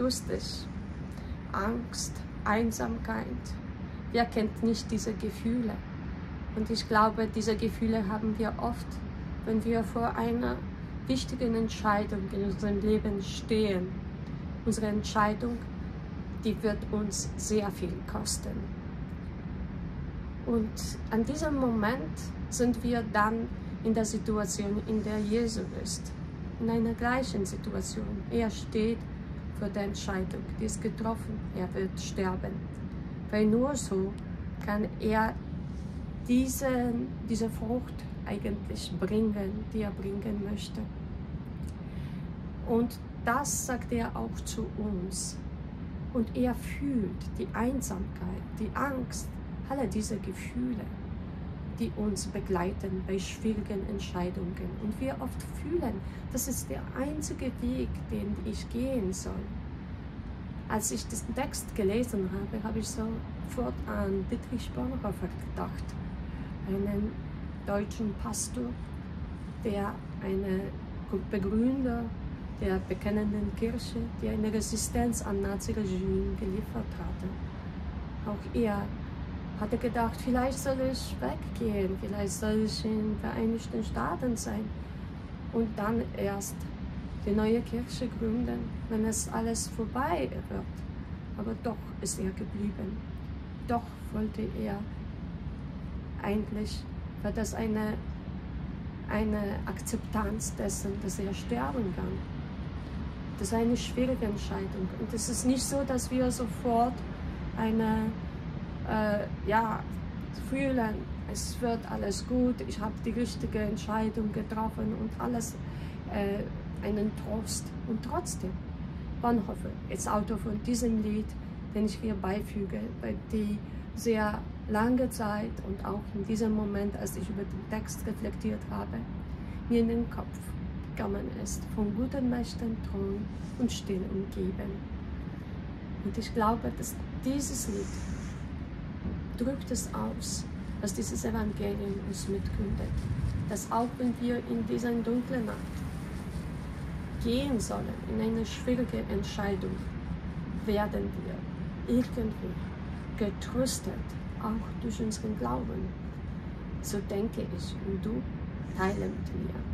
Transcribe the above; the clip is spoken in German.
akustisch. Angst, Einsamkeit. Wer kennt nicht diese Gefühle? Und ich glaube, diese Gefühle haben wir oft, wenn wir vor einer wichtigen Entscheidung in unserem Leben stehen. Unsere Entscheidung, die wird uns sehr viel kosten. Und an diesem Moment sind wir dann in der Situation, in der Jesus ist. In einer gleichen Situation. Er steht vor der Entscheidung, die ist getroffen, er wird sterben. Weil nur so kann er diese Frucht eigentlich bringen, die er bringen möchte. Und das sagt er auch zu uns. Und er fühlt die Einsamkeit, die Angst, alle diese Gefühle, die uns begleiten bei schwierigen Entscheidungen. Und wir oft fühlen, das ist der einzige Weg, den ich gehen soll. Als ich diesen Text gelesen habe, habe ich sofort an Dietrich Bonhoeffer gedacht, einen deutschen Pastor, der eine Begründer der bekennenden Kirche, die eine Resistenz am Naziregime geliefert hatte. Auch er hatte gedacht, vielleicht soll ich weggehen, vielleicht soll ich in den Vereinigten Staaten sein und dann erst die neue Kirche gründen, wenn es alles vorbei wird. Aber doch ist er geblieben. Doch wollte er eigentlich, war das eine Akzeptanz dessen, dass er sterben kann. Das ist eine schwierige Entscheidung. Und es ist nicht so, dass wir sofort fühlen, es wird alles gut, ich habe die richtige Entscheidung getroffen und alles einen Trost. Und trotzdem, Bonhoeffer ist Autor von diesem Lied, den ich hier beifüge, weil die sehr lange Zeit und auch in diesem Moment, als ich über den Text reflektiert habe, mir in den Kopf gekommen ist, von guten Mächten treu und still umgeben. Und ich glaube, dass dieses Lied drückt es aus, was dieses Evangelium uns mitkündet. Dass auch wenn wir in dieser dunklen Nacht gehen sollen, in eine schwierige Entscheidung, werden wir irgendwie getröstet, auch durch unseren Glauben. So denke ich, und du teile mit mir.